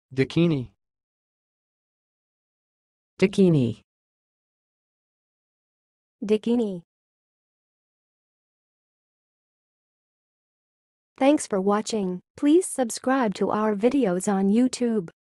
daikini, daikini, daikini. Thanks for watching. Please subscribe to our videos on YouTube.